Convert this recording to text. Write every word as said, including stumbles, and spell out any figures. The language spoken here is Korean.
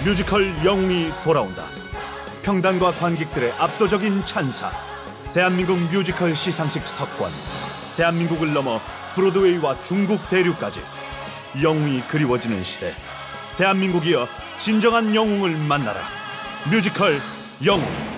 뮤지컬 영웅이 돌아온다. 평단과 관객들의 압도적인 찬사. 대한민국 뮤지컬 시상식 석권. 대한민국을 넘어 브로드웨이와 중국 대륙까지 영웅이 그리워지는 시대. 대한민국이여 진정한 영웅을 만나라. 뮤지컬 영웅.